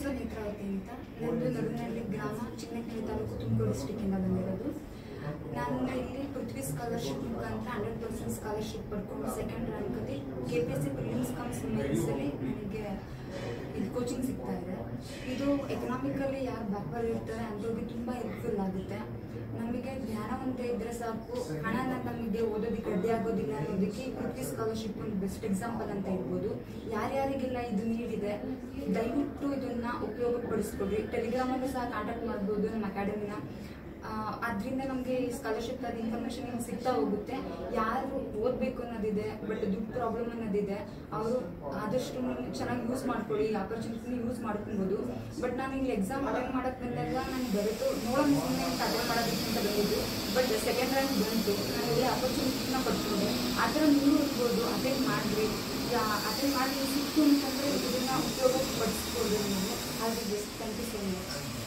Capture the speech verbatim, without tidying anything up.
ಹೆಸರು ನೇತ್ರಾವತಿ ಅಂತ. ನಂದು ನಡುವಿನಲ್ಲಿ ಗ್ರಾಮ, ಚಿಕ್ಕನಹಳ್ಳಿ ತಾಲೂಕು, ತುಮಕೂರು ಡಿಸ್ಟಿಕ್ಕಿಂದ ಬಂದಿರೋದು. ನಾನು ಇಲ್ಲಿ ಪೃಥ್ವಿ ಸ್ಕಾಲರ್ಶಿಪ್ ಮುಖಾಂತರ ಹಂಡ್ರೆಡ್ ಪರ್ಸೆಂಟ್ ಸ್ಕಾಲರ್ಶಿಪ್ ಪಡ್ಕೊಂಡು ಸೆಕೆಂಡ್ ರ್ಯಾಂಕಲ್ಲಿ K P S C prelims ಕಮ್ಸ್ ಮೇನ್ಸಲ್ಲಿ ನನಗೆ ಇದು ಕೋಚಿಂಗ್ ಸಿಗ್ತಾ ಇದೆ. ಇದು ಎಕನಾಮಿಕಲಿ ಯಾರು ಬ್ಯಾಕ್ವರ್ಡ್ ಇರ್ತಾರೆ ಅಂಥವ್ರಿಗೆ ತುಂಬ ಹೆಲ್ಪ್ಫುಲ್ ಆಗುತ್ತೆ. ನಮಗೆ ಜ್ಞಾನವಂತ ಇದ್ದರೆ ಸಾಕು, ಹಣ ನಮಗೆ ಓದೋದಕ್ಕೆ ಅಡ್ಡಿ ಆಗೋದಿಲ್ಲ ಅನ್ನೋದಕ್ಕೆ ಪೃಥ್ವಿ ಸ್ಕಾಲರ್ಶಿಪ್ ಒಂದು ಬೆಸ್ಟ್ ಎಕ್ಸಾಂಪಲ್ ಅಂತ ಹೇಳ್ಬೋದು. ಯಾರ್ಯಾರಿಗೆಲ್ಲ ಇದು ನೀಡಿದೆ ದಯವಿಟ್ಟು ಇದನ್ನು ಉಪಯೋಗಪಡಿಸ್ಕೊಡ್ರಿ. ಟೆಲಿಗ್ರಾಮಲ್ಲೂ ಸಹ ಕಾಂಟ್ಯಾಕ್ಟ್ ಮಾಡ್ಬೋದು ನಮ್ಮ ಅಕಾಡೆಮಿನ. ಅದರಿಂದ ನಮಗೆ ಈ ಸ್ಕಾಲರ್ಶಿಪ್ ಅದು ಇನ್ಫಾರ್ಮೇಷನ್ ನಮ್ಗೆ ಸಿಗ್ತಾ ಹೋಗುತ್ತೆ. ಯಾರು ಓದಬೇಕು ಅನ್ನೋದಿದೆ ಬಟ್ ದುಡ್ಡು ಪ್ರಾಬ್ಲಮ್ ಅನ್ನೋದಿದೆ ಅವರು ಆದಷ್ಟು ಚೆನ್ನಾಗಿ ಯೂಸ್ ಮಾಡ್ಕೊಳ್ಳಿ, ಈ ಆಪರ್ಚುನಿಟಿನ ಯೂಸ್ ಮಾಡ್ಕೊಬೋದು. ಬಟ್ ನಾನು ಇಲ್ಲಿ ಎಕ್ಸಾಮ್ ಅಟೆಂಡ್ ಮಾಡೋಕ್ಕೆ ಬಂದಾಗ ನಾನು ಬರೆದು ನೋಡೋಣ ಸುಮ್ಮನೆ ಅಂತ ಅಟೆಂಡ್ ಮಾಡೋದಕ್ಕೆ ಅಂತ ಬಂದಿದ್ದು. ಬಟ್ ಸೆಕೆಂಡ್ ರ್ಯಾಂಕ್ ಬಂತು, ನಾನು ಒಳ್ಳೆ ಆಪರ್ಚುನಿಟಿನ ಪಡ್ಕೊಂಡೆ. ಆ ಥರ ನೀವು ಇರ್ಬೋದು, ಅಟೆಂಡ್ ಮಾಡಿರಿ. ಅಟೆಂಡ್ ಮಾಡಿ ಸಿಕ್ತು ಅಂತಂದರೆ ಇದನ್ನು ಉಪಯೋಗ ಪಡಿಸ್ಬೋದು ನೀವು. ಹಾಗೆ ಥ್ಯಾಂಕ್ ಯು ಸೊ ಮಚ್.